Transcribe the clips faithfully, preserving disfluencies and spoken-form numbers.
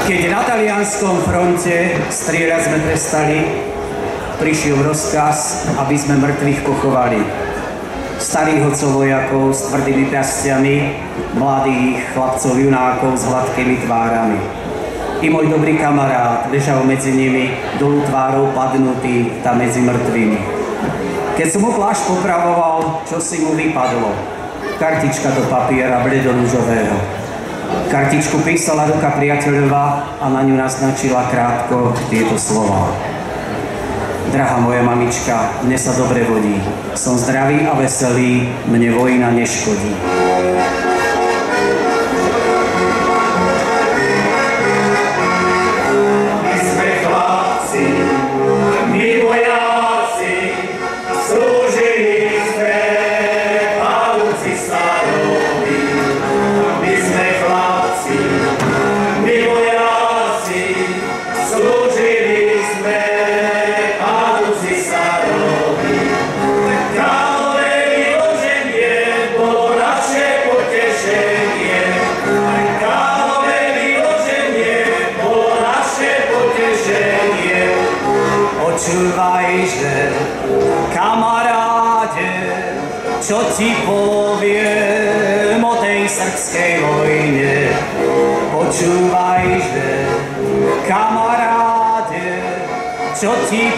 Keď na talianskom fronte strieľať sme prestali, prišiel rozkaz, aby sme mŕtvych pochovali. Starých otcov vojakov s tvrdými piastiami, mladých chlapcov junákov s hladkými tvárami. I môj dobrý kamarát ležal medzi nimi, dolu tvárou padnutý, tam medzi mŕtvými. Keď som mu plášť popravoval, čo si mu vypadlo? Kartička do papiera bledoružového. Kartičku písala ruka priateľova a na ňu naznačila krátko tieto slova. Drahá moja mamička, mne sa dobre vodí. Som zdravý a veselý, mne vojna neškodí. My sme chlapci, my vojáci, slúžili sme palúci starovi. My sme chlapci, my vojáci, slúžili sme palúci starovi. Kráľové vyloženie bolo naše potešenie. Kráľové vyloženie bolo naše potešenie. Počúvajže, kamaráde, čo ti poviem o tej srbskej vojne. Počúvajže, kamaráde, čo ti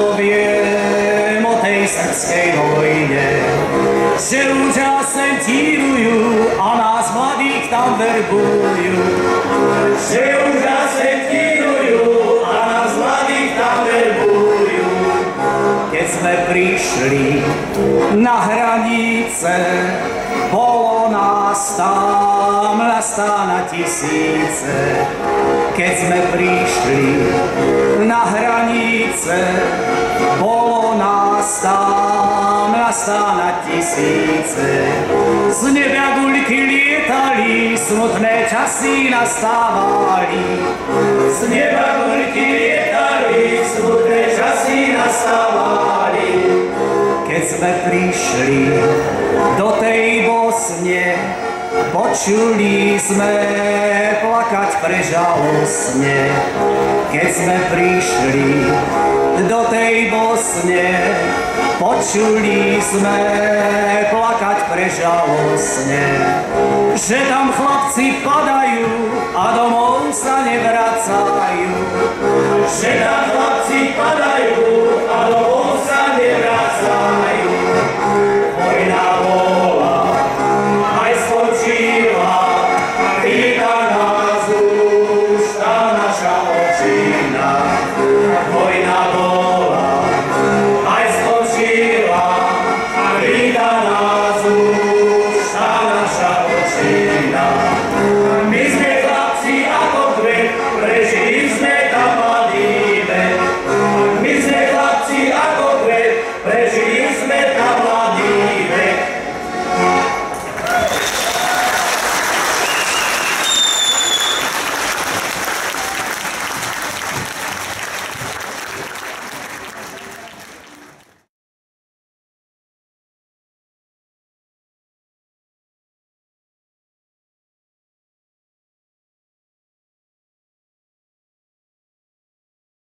poviem o tej srbskej vojne. Že úžasne tírujú a nás mladých tam verbujú. Že úžasne tírujú a nás mladých tam verbujú. Keď sme prišli na hranice, bolo nás tam na tisíce. Keď sme prišli na hranice, bolo nás tam na tisíce. Z neba guľky lietali, smutné časy nastávali. Z neba guľky lietali, smutné časy nastávali. Keď sme prišli do tej Bosne, počuli sme plakať prežalostne. Keď sme prišli do tej Bosne, počuli sme plakať prežalostne. Že tam chlapci padajú a domov sa nevracajú. Že tam